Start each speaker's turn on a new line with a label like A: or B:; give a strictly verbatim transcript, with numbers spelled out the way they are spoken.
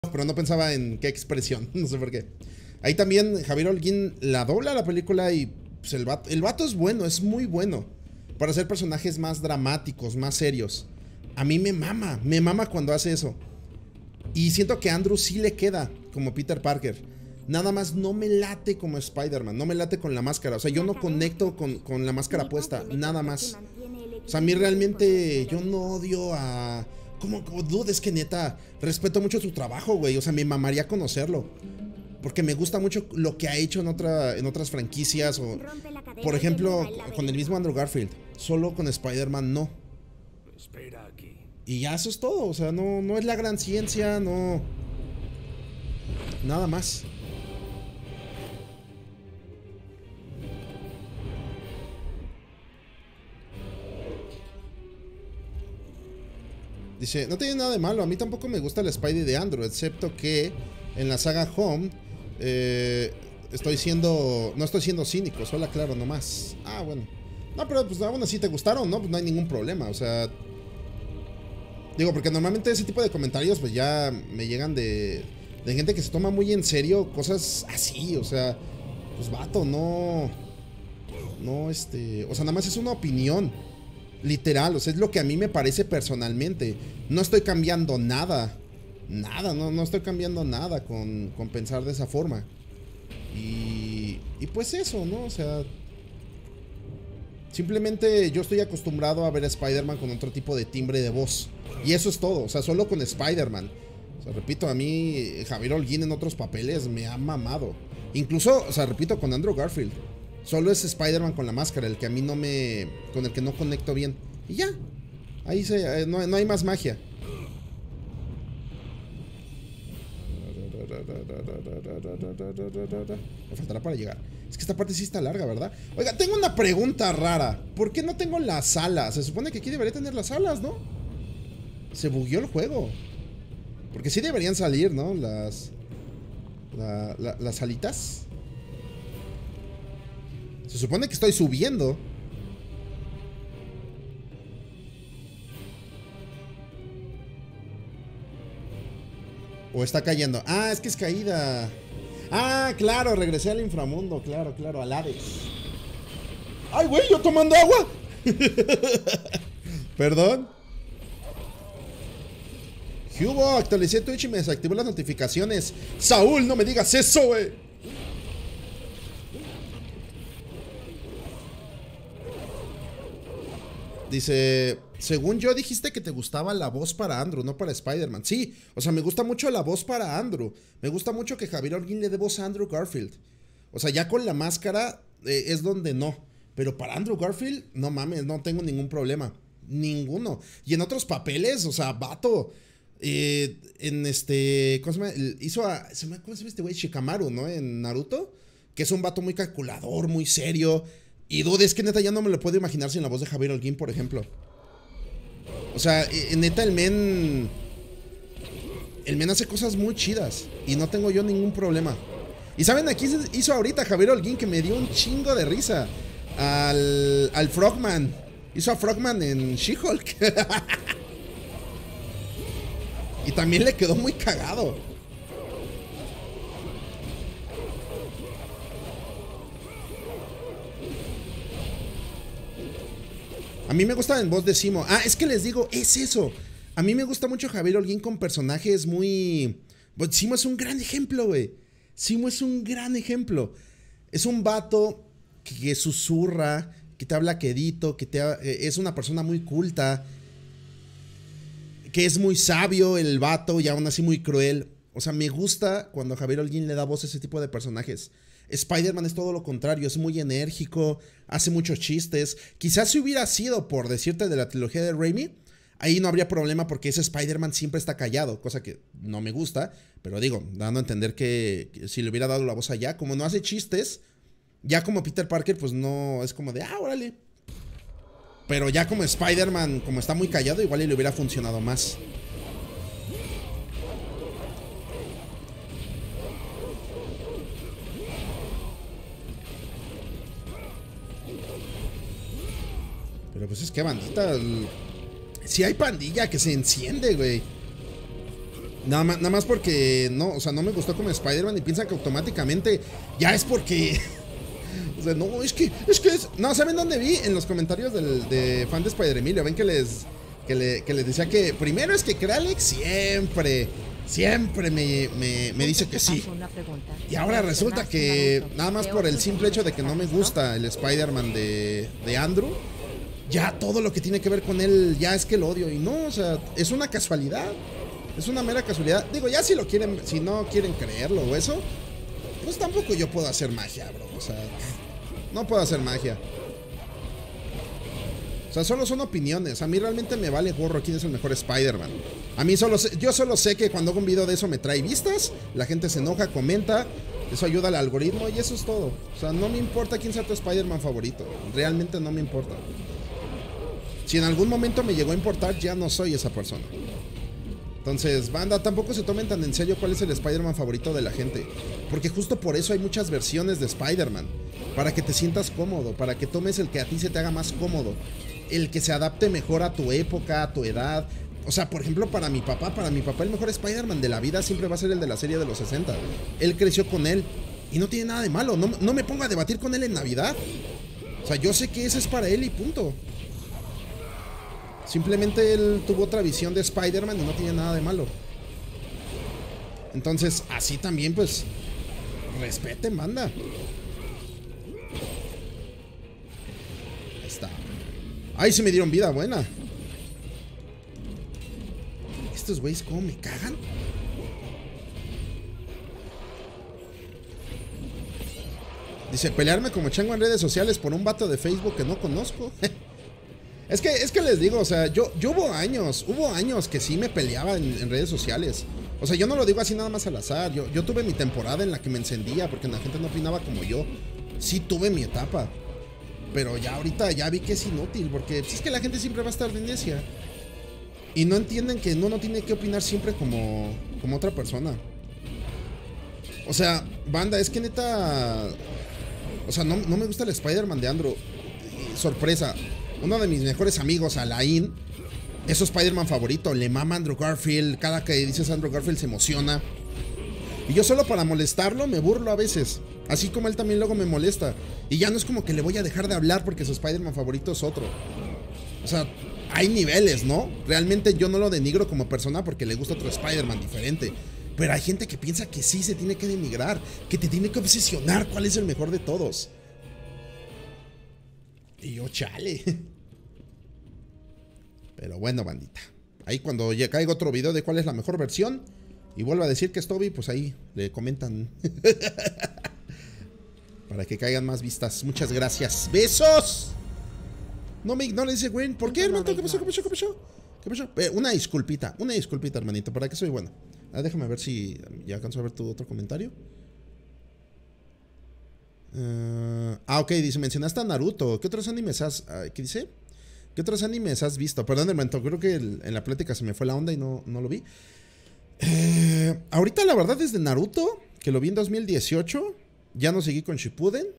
A: pero no pensaba en qué expresión, no sé por qué. Ahí también Javier Holguín la dobla la película y pues, el, vato, el vato es bueno, es muy bueno para hacer personajes más dramáticos, más serios. A mí me mama, me mama cuando hace eso. Y siento que a Andrew sí le queda como Peter Parker. Nada más no me late como Spider-Man, no me late con la máscara. O sea, yo no conecto con, con la máscara puesta, nada más. O sea, a mí realmente yo no odio a... ¿Cómo, cómo dudes que neta? Respeto mucho su trabajo, güey. O sea, me mamaría conocerlo. Porque me gusta mucho lo que ha hecho en, otra, en otras franquicias. O, por ejemplo, con el mismo Andrew Garfield. Solo con Spider-Man no.
B: Espera aquí.
A: Y ya eso es todo. O sea, no, no es la gran ciencia, no... Nada más. Dice, no tiene nada de malo, a mí tampoco me gusta el Spidey de Andrew, excepto que en la saga Home eh, estoy siendo, no estoy siendo cínico, solo aclaro nomás. Ah, bueno. No, pero pues aún así te gustaron, ¿no? Pues no hay ningún problema, o sea... Digo, porque normalmente ese tipo de comentarios pues ya me llegan de, de gente que se toma muy en serio cosas así, o sea... Pues vato, no... No, este... O sea, nada más es una opinión. Literal, o sea, es lo que a mí me parece personalmente. No estoy cambiando nada. Nada, no, no estoy cambiando nada con, con pensar de esa forma. Y, y pues eso, ¿no? O sea... Simplemente yo estoy acostumbrado a ver a Spider-Man con otro tipo de timbre de voz. Y eso es todo, o sea, solo con Spider-Man. O sea, repito, a mí Javier Holguín en otros papeles me ha mamado. Incluso, o sea, repito, con Andrew Garfield. Solo es Spider-Man con la máscara, el que a mí no me... Con el que no conecto bien. Y ya. Ahí se... No, no hay más magia. Me faltará para llegar. Es que esta parte sí está larga, ¿verdad? Oiga, tengo una pregunta rara. ¿Por qué no tengo las alas? Se supone que aquí debería tener las alas, ¿no? Se bugueó el juego. Porque sí deberían salir, ¿no? Las... La, la, las alitas. Se supone que estoy subiendo. O está cayendo. Ah, es que es caída. Ah, claro, regresé al inframundo. Claro, claro, al Hades. Ay, güey, yo tomando agua. Perdón. ¿Qué hubo? Actualicé Twitch y me desactivó las notificaciones. Saúl, no me digas eso, güey. Dice, según yo dijiste que te gustaba la voz para Andrew, no para Spider-Man. Sí, o sea, me gusta mucho la voz para Andrew. Me gusta mucho que Javier Holguín le dé voz a Andrew Garfield. O sea, ya con la máscara eh, es donde no. Pero para Andrew Garfield, no mames, no tengo ningún problema. Ninguno. Y en otros papeles, o sea, vato. Eh, en este, ¿cómo se llama? Hizo a, ¿cómo se llama este güey? Shikamaru, ¿no? En Naruto. Que es un vato muy calculador, muy serio. Y dude, es que neta ya no me lo puedo imaginar sin la voz de Javier Holguín, por ejemplo. O sea, neta el men... El men hace cosas muy chidas. Y no tengo yo ningún problema. Y ¿saben? Aquí hizo ahorita Javier Holguín que me dio un chingo de risa. Al, al Frogman. Hizo a Frogman en She-Hulk. Y también le quedó muy cagado. A mí me gusta en voz de Simo. Ah, es que les digo, es eso. A mí me gusta mucho Javier Holguín con personajes muy... Pues Simo es un gran ejemplo, güey. Simo es un gran ejemplo. Es un vato que, que susurra, que te habla quedito, que te ha... es una persona muy culta, que es muy sabio el vato y aún así muy cruel. O sea, me gusta cuando Javier Holguín le da voz a ese tipo de personajes. Spider-Man es todo lo contrario, es muy enérgico, hace muchos chistes. Quizás si hubiera sido, por decirte, de la trilogía de Raimi, ahí no habría problema porque ese Spider-Man siempre está callado, cosa que no me gusta, pero digo, dando a entender que, que si le hubiera dado la voz allá, como no hace chistes, ya como Peter Parker, pues no, es como de, ah, órale. Pero ya como Spider-Man, como está muy callado, igual le hubiera funcionado más. Pero pues es que bandita... Si hay pandilla que se enciende, güey. Nada más, nada más porque no, o sea, no me gustó como Spider-Man y piensan que automáticamente ya es porque... O sea, no, es que, es que es... No, ¿saben dónde vi? En los comentarios del, de fan de Spider-Emilio. Ven que les, que, le, que les decía que primero es que Kralex siempre, siempre me, me, me dice que sí. Y ahora resulta que nada más por el simple hecho de que no me gusta el Spider-Man de, de Andrew, ya todo lo que tiene que ver con él ya es que lo odio. Y no, o sea, es una casualidad. Es una mera casualidad. Digo, ya si lo quieren, si no quieren creerlo o eso, pues tampoco yo puedo hacer magia, bro. O sea, no puedo hacer magia. O sea, solo son opiniones. A mí realmente me vale gorro quién es el mejor Spider-Man. A mí solo sé, yo solo sé que cuando hago un video de eso me trae vistas, la gente se enoja, comenta, eso ayuda al algoritmo y eso es todo. O sea, no me importa quién sea tu Spider-Man favorito. Realmente no me importa. Si en algún momento me llegó a importar, ya no soy esa persona. Entonces, banda, tampoco se tomen tan en serio cuál es el Spider-Man favorito de la gente. Porque justo por eso hay muchas versiones de Spider-Man. Para que te sientas cómodo, para que tomes el que a ti se te haga más cómodo. El que se adapte mejor a tu época, a tu edad. O sea, por ejemplo, para mi papá, para mi papá el mejor Spider-Man de la vida siempre va a ser el de la serie de los sesenta. Él creció con él y no tiene nada de malo. No, no me pongo a debatir con él en Navidad. O sea, yo sé que ese es para él y punto. Simplemente él tuvo otra visión de Spider-Man y no tiene nada de malo. Entonces, así también, pues, respeten, banda. Ahí está. Ay, se me dieron vida buena. Estos güeyes, ¿cómo me cagan? Dice, pelearme como chango en redes sociales por un vato de Facebook que no conozco. Es que, es que les digo, o sea, yo, yo hubo años, hubo años que sí me peleaba en, en redes sociales. O sea, yo no lo digo así nada más al azar. Yo, yo tuve mi temporada en la que me encendía porque la gente no opinaba como yo. Sí tuve mi etapa. Pero ya ahorita ya vi que es inútil porque pues, es que la gente siempre va a estar de necia. Y no entienden que uno no tiene que opinar siempre como, como otra persona. O sea, banda, es que neta... O sea, no, no me gusta el Spider-Man de Andrew. Y, sorpresa. Uno de mis mejores amigos, Alain, es su Spider-Man favorito. Le mama Andrew Garfield. Cada que dices Andrew Garfield se emociona. Y yo solo para molestarlo me burlo a veces. Así como él también luego me molesta. Y ya no es como que le voy a dejar de hablar porque su Spider-Man favorito es otro. O sea, hay niveles, ¿no? Realmente yo no lo denigro como persona porque le gusta otro Spider-Man diferente. Pero hay gente que piensa que sí se tiene que denigrar, que te tiene que obsesionar cuál es el mejor de todos. Y yo, chale. Pero bueno, bandita. Ahí cuando ya caiga otro video de cuál es la mejor versión y vuelva a decir que es Toby, pues ahí le comentan. Para que caigan más vistas. Muchas gracias. ¡Besos! No me ignores ese güey. ¿Por qué, hermano? ¿Qué pasó? ¿Qué pasó? ¿Qué pasó? ¿Qué pasó? Eh, una disculpita. Una disculpita, hermanito. ¿Para qué soy bueno? Ah, déjame ver si ya alcanzo a ver tu otro comentario. Uh, ah, ok, dice, mencionaste a Naruto. ¿Qué otros animes has... Uh, ¿Qué dice? ¿Qué otros animes has visto? Perdón, hermano, creo que el, en la plática se me fue la onda y no, no lo vi. Eh, ahorita la verdad desde Naruto, que lo vi en dos mil dieciocho, ya no seguí con Shippuden.